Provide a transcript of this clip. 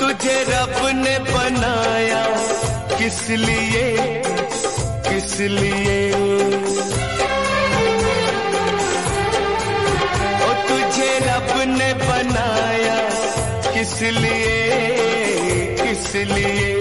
तुझे रब ने बनाया किस लिए, किस लिए? ओ तुझे रब ने बनाया किस लिए, किस लिए?